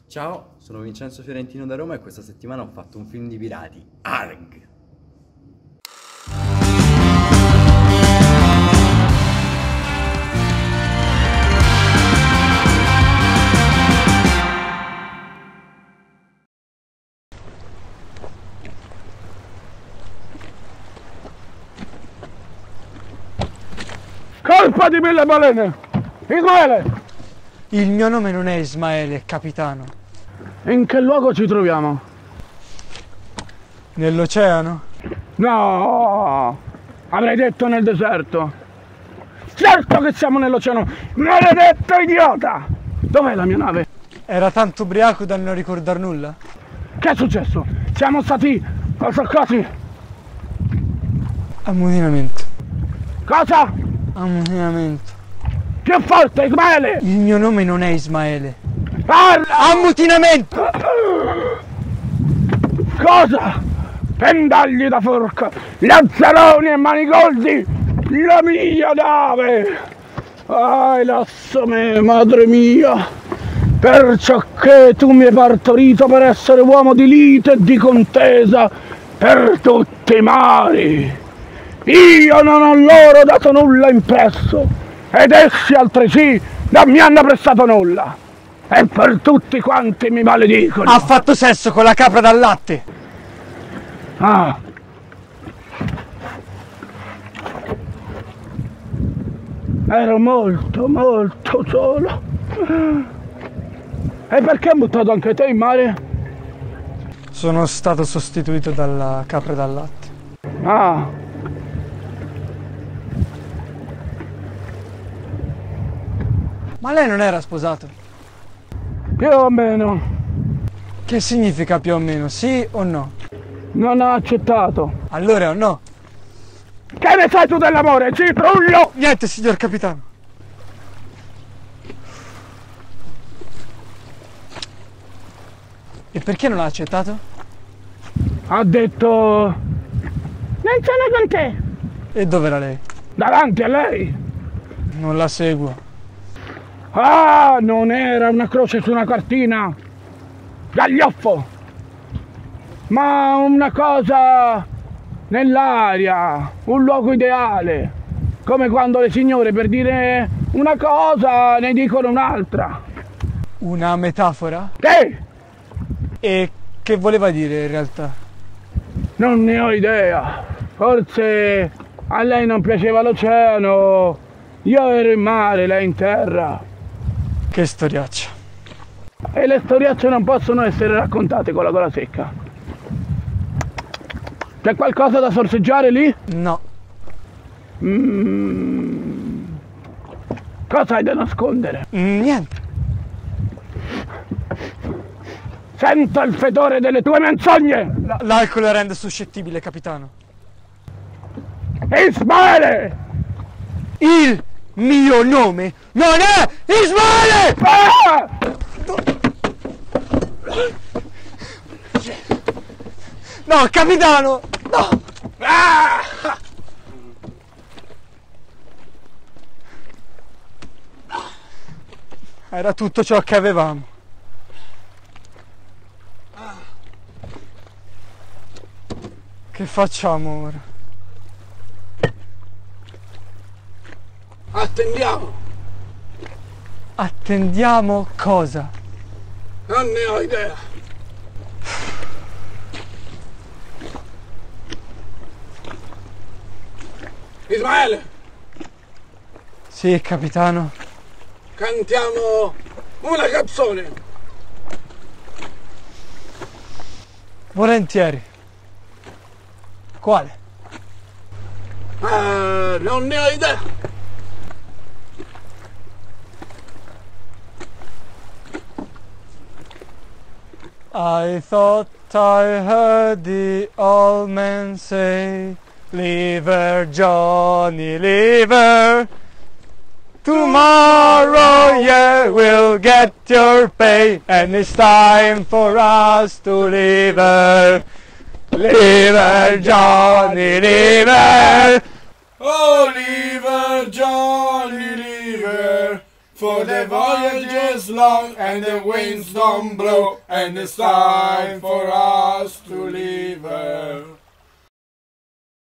Ciao, sono Vincenzo Fiorentino da Roma e questa settimana ho fatto un film di pirati. ARG! Colpa di mille balene! Ismaele! Il mio nome non è Ismaele, capitano. In che luogo ci troviamo? Nell'oceano? No! Avrei detto nel deserto! Certo che siamo nell'oceano! Maledetto idiota! Dov'è la mia nave? Era tanto ubriaco da non ricordar nulla? Che è successo? Siamo stati soccasi! Ammutinamento. Cosa? Ammutinamento. Più forte, Ismaele! Il mio nome non è Ismaele. Parla! Ammutinamento! Cosa? Pendagli da forca, lazzaroni e manigoldi, la mia nave! Ai, lasso me, madre mia, perciò che tu mi hai partorito per essere uomo di lite e di contesa per tutti i mari. Io non ho loro dato nulla impresso, ed essi altresì non mi hanno prestato nulla. E per tutti quanti mi maledicono. Ha fatto sesso con la capra dal latte! Ah. Ero molto solo. E perché hai buttato anche te in mare? Sono stato sostituito dalla capra dal latte. Ah. Ma lei non era sposato? Più o meno. Che significa più o meno, sì o no? Non ha accettato. Allora o no? Che ne sai tu dell'amore, citrullo? Niente, signor capitano. E perché non l'ha accettato? Ha detto: non sono con te. E dov'era lei? Davanti a lei. Non la seguo. Ah, non era una croce su una cartina, gaglioffo, ma una cosa nell'aria, un luogo ideale, come quando le signore per dire una cosa ne dicono un'altra. Una metafora? Che? E che voleva dire in realtà? Non ne ho idea, forse a lei non piaceva l'oceano, io ero in mare, lei in terra. Che storiaccia. E le storiacce non possono essere raccontate con la gola secca. C'è qualcosa da sorseggiare lì? No. Cosa hai da nascondere? Niente. Sento il fetore delle tue menzogne! L'alcol la rende suscettibile, capitano. Ismaele! Il mio nome non è Ismaele! Ah! No, capitano! No! Ah! Era tutto ciò che avevamo. Che facciamo ora? Attendiamo! Attendiamo cosa? Non ne ho idea! Ismaele! Sì, capitano. Cantiamo una canzone! Volentieri. Quale? Non ne ho idea! I thought I heard the old man say, "Leave her, Johnny, leave her. Tomorrow you will get your pay, and it's time for us to leave her. Leave her, Johnny, leave her. Oh, leave her, Johnny, leave her. For the voyage is long and the winds don't blow, and it's time for us